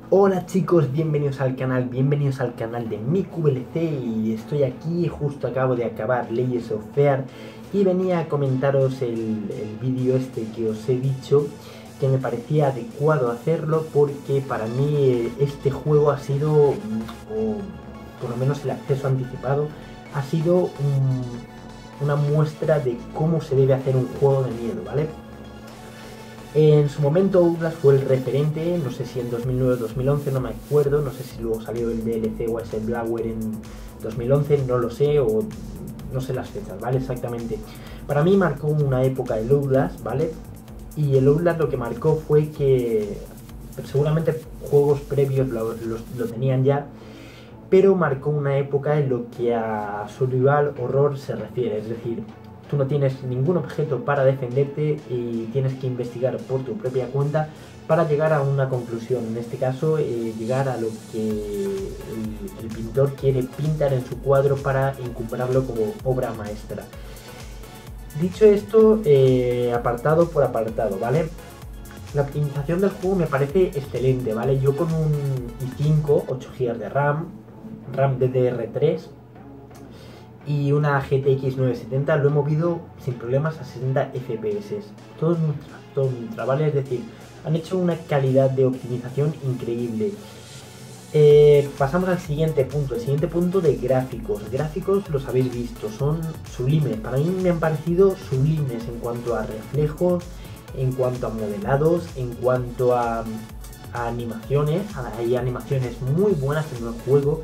Hola chicos, bienvenidos al canal de MiQVLC y estoy aquí, justo acabo de acabar Layers of Fear y venía a comentaros el vídeo este que os he dicho que me parecía adecuado hacerlo porque para mí este juego ha sido, o por lo menos el acceso anticipado, ha sido una muestra de cómo se debe hacer un juego de miedo, ¿vale? En su momento Outlast fue el referente, no sé si en 2009 o 2011, no me acuerdo, no sé si luego salió el DLC o ese Blackware en 2011, no lo sé, o no sé las fechas, ¿vale? Exactamente. Para mí marcó una época el Outlast, ¿vale? Y el Outlast lo que marcó fue que seguramente juegos previos lo tenían ya, pero marcó una época en lo que a survival horror se refiere, es decir, tú no tienes ningún objeto para defenderte y tienes que investigar por tu propia cuenta para llegar a una conclusión. En este caso, llegar a lo que el pintor quiere pintar en su cuadro para encumbrarlo como obra maestra. Dicho esto, apartado por apartado, ¿vale? La optimización del juego me parece excelente, ¿vale? Yo con un i5, 8 GB de RAM DDR3 y una GTX 970 lo he movido sin problemas a 60 FPS. Todo ultra, ¿vale? Es decir, han hecho una calidad de optimización increíble. Pasamos al siguiente punto, el siguiente punto de gráficos. Gráficos los habéis visto, son sublimes. Para mí me han parecido sublimes en cuanto a reflejos, en cuanto a modelados, en cuanto a animaciones. Hay animaciones muy buenas en el juego.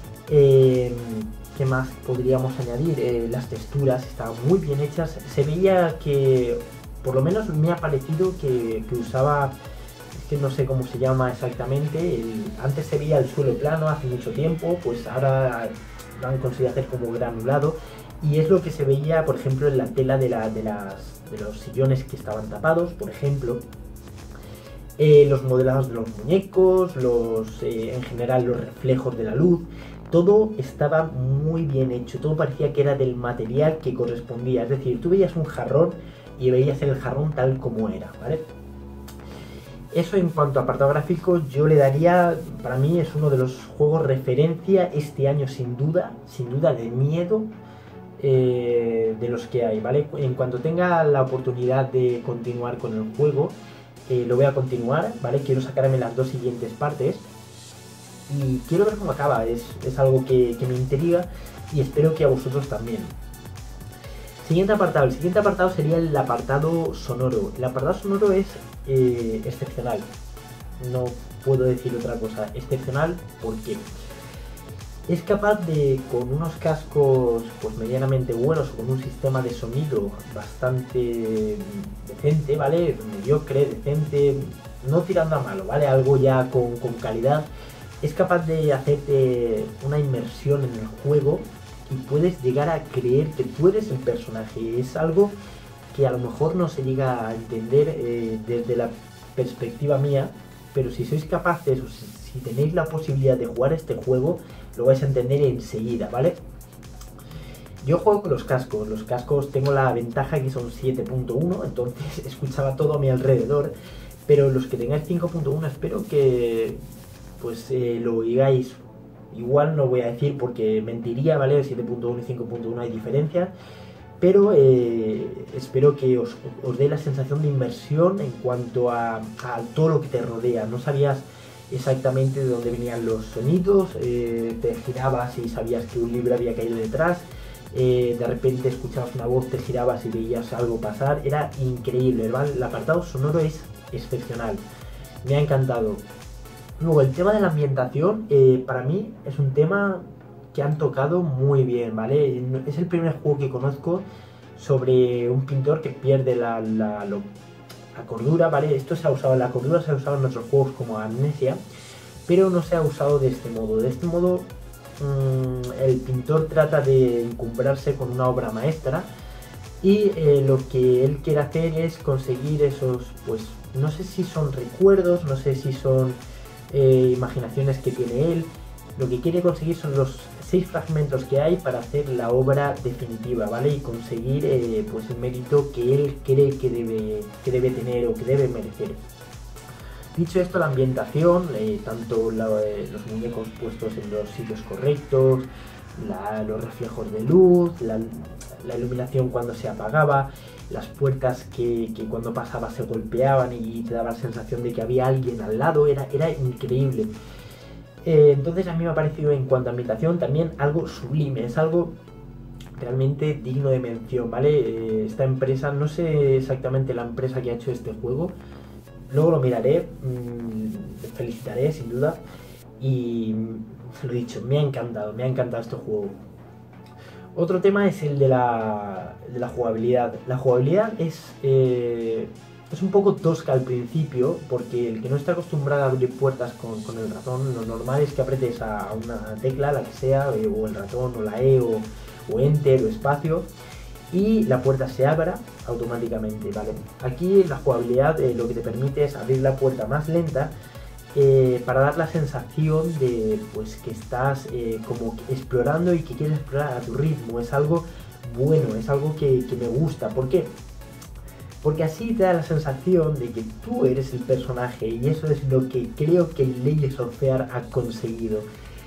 ¿Qué más podríamos añadir? Las texturas estaban muy bien hechas. Se veía que, por lo menos me ha parecido que usaba, es que no sé cómo se llama exactamente, antes se veía el suelo plano hace mucho tiempo, pues ahora lo han conseguido hacer como granulado. Y es lo que se veía, por ejemplo, en la tela de los sillones que estaban tapados, por ejemplo. Los modelados de los muñecos, en general los reflejos de la luz. Todo estaba muy bien hecho, todo parecía que era del material que correspondía, es decir, tú veías un jarrón y veías el jarrón tal como era, ¿vale? Eso en cuanto a apartado gráfico, yo le daría, para mí es uno de los juegos referencia este año sin duda de miedo de los que hay, ¿vale? En cuanto tenga la oportunidad de continuar con el juego, lo voy a continuar, ¿vale? Quiero sacarme las dos siguientes partes. Y quiero ver cómo acaba, es algo que me intriga y espero que a vosotros también. El siguiente apartado sería el apartado sonoro. El apartado sonoro es excepcional, no puedo decir otra cosa, excepcional porque es capaz de, con unos cascos pues medianamente buenos, con un sistema de sonido bastante decente, ¿vale? Mediocre, decente, no tirando a malo, ¿vale? Algo ya con calidad. Es capaz de hacerte una inmersión en el juego y puedes llegar a creer que tú eres el personaje. Es algo que a lo mejor no se llega a entender desde la perspectiva mía, pero si sois capaces o si tenéis la posibilidad de jugar este juego, lo vais a entender enseguida, ¿vale? Yo juego con los cascos tengo la ventaja que son 7.1, entonces escuchaba todo a mi alrededor, pero los que tengáis 5.1 espero que pues lo oigáis. Igual no voy a decir porque mentiría, ¿vale? 7.1 y 5.1 hay diferencias, pero espero que os dé la sensación de inmersión en cuanto a todo lo que te rodea. No sabías exactamente de dónde venían los sonidos, te girabas y sabías que un libro había caído detrás, de repente escuchabas una voz, te girabas y veías algo pasar. Era increíble, ¿vale? El apartado sonoro es excepcional, me ha encantado. Luego el tema de la ambientación, para mí es un tema que han tocado muy bien, ¿vale? Es el primer juego que conozco sobre un pintor que pierde la cordura, ¿vale? Esto se ha usado, la cordura se ha usado en otros juegos como Amnesia, pero no se ha usado de este modo. De este modo el pintor trata de encumbrarse con una obra maestra y lo que él quiere hacer es conseguir esos, pues no sé si son recuerdos, no sé si son imaginaciones que tiene él. Lo que quiere conseguir son los 6 fragmentos que hay para hacer la obra definitiva, ¿vale? Y conseguir pues el mérito que él cree que debe tener o que debe merecer. Dicho esto, la ambientación, tanto los muñecos puestos en los sitios correctos, los reflejos de luz, la iluminación cuando se apagaba, las puertas que cuando pasaba se golpeaban y te daba la sensación de que había alguien al lado, era increíble. Entonces a mí me ha parecido, en cuanto a ambientación, también algo sublime, es algo realmente digno de mención, ¿vale? Esta empresa, no sé exactamente la empresa que ha hecho este juego, luego lo miraré, felicitaré sin duda, y lo dicho, me ha encantado este juego. Otro tema es el de la jugabilidad. La jugabilidad es un poco tosca al principio, porque el que no está acostumbrado a abrir puertas con el ratón, lo normal es que apretes a una tecla, la que sea, o el ratón, o la E, o Enter, o espacio, y la puerta se abra automáticamente, ¿vale? Aquí la jugabilidad lo que te permite es abrir la puerta más lenta, para dar la sensación de pues que estás como explorando y que quieres explorar a tu ritmo. Es algo bueno, es algo que me gusta. ¿Por qué? Porque así te da la sensación de que tú eres el personaje, y eso es lo que creo que Layers of Fear ha conseguido.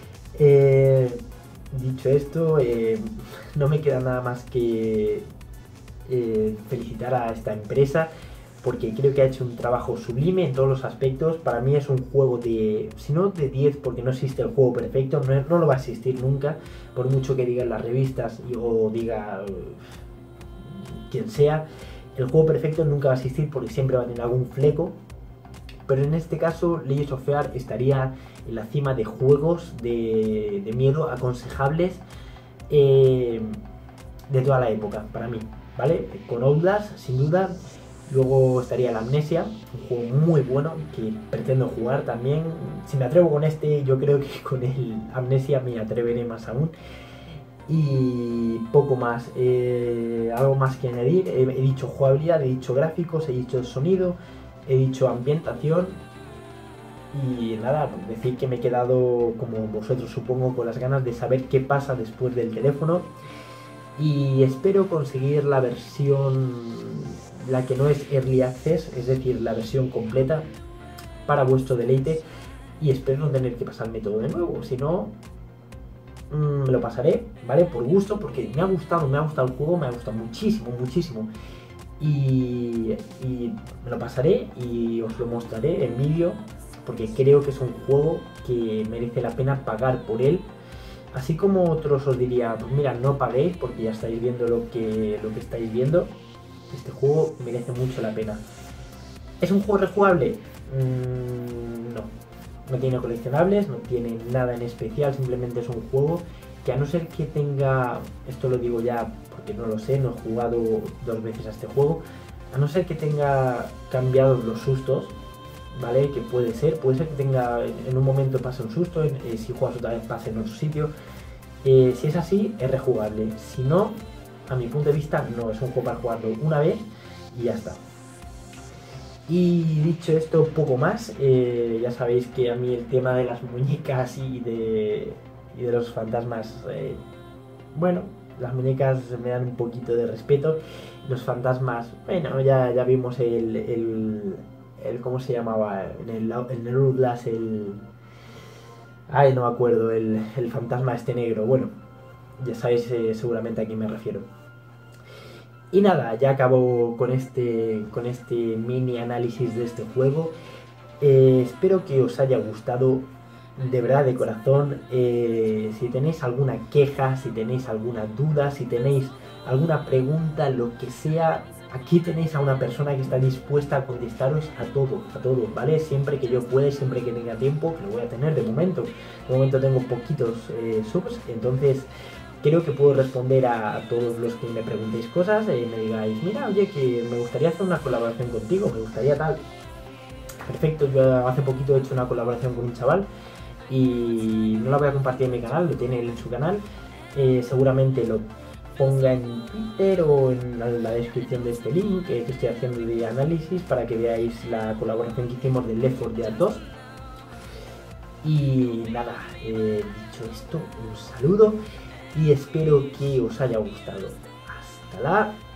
Dicho esto, no me queda nada más que felicitar a esta empresa, porque creo que ha hecho un trabajo sublime en todos los aspectos. Para mí es un juego de, si no de 10, porque no existe el juego perfecto, no lo va a existir nunca, por mucho que digan las revistas o diga quien sea, el juego perfecto nunca va a existir porque siempre va a tener algún fleco. Pero en este caso, Layers of Fear estaría en la cima de juegos de miedo aconsejables de toda la época, para mí, ¿vale? Con Outlast, sin duda. Luego estaría la Amnesia, un juego muy bueno que pretendo jugar también. Si me atrevo con este, yo creo que con el Amnesia me atreveré más aún. Y poco más, algo más que añadir. He dicho jugabilidad, he dicho gráficos, he dicho sonido, he dicho ambientación. Y nada, decir que me he quedado, como vosotros supongo, con las ganas de saber qué pasa después del teléfono. Y espero conseguir la versión, la que no es Early Access, es decir, la versión completa para vuestro deleite. Y espero no tener que pasarme todo de nuevo, si no, me lo pasaré, ¿vale? Por gusto, porque me ha gustado el juego, me ha gustado muchísimo, muchísimo. Y me lo pasaré y os lo mostraré en vídeo, porque creo que es un juego que merece la pena pagar por él. Así como otros os diría, pues mira, no paguéis porque ya estáis viendo lo que estáis viendo. Este juego merece mucho la pena. ¿Es un juego rejugable? No tiene coleccionables, no tiene nada en especial, simplemente es un juego que, a no ser que tenga, esto lo digo ya porque no lo sé, no he jugado 2 veces a este juego, a no ser que tenga cambiados los sustos, ¿vale? Que puede ser que tenga, en un momento pase un susto, si juegas otra vez pase en otro sitio. Si es así, es rejugable. Si no, a mi punto de vista, no, es un juego para jugarlo una vez y ya está. Y dicho esto, poco más. Ya sabéis que a mí el tema de las muñecas y de los fantasmas, bueno, las muñecas me dan un poquito de respeto. Los fantasmas, bueno, ya vimos el ¿cómo se llamaba? En el Outlast, no me acuerdo, el fantasma este negro. Bueno, ya sabéis seguramente a quién me refiero. Y nada, ya acabo con este mini análisis de este juego. Espero que os haya gustado, de verdad, de corazón. Si tenéis alguna queja, si tenéis alguna duda, si tenéis alguna pregunta, lo que sea, aquí tenéis a una persona que está dispuesta a contestaros a todo, ¿vale? Siempre que yo pueda, siempre que tenga tiempo, que lo voy a tener de momento. De momento tengo poquitos subs, entonces creo que puedo responder a todos los que me preguntéis cosas, me digáis, mira, oye, que me gustaría hacer una colaboración contigo, me gustaría tal. Perfecto, yo hace poquito he hecho una colaboración con un chaval y no la voy a compartir en mi canal, lo tiene él en su canal. Seguramente lo ponga en Twitter o en la descripción de este link que estoy haciendo de análisis, para que veáis la colaboración que hicimos de Left 4 Dead 2. Y nada, dicho esto, un saludo y espero que os haya gustado. Hasta la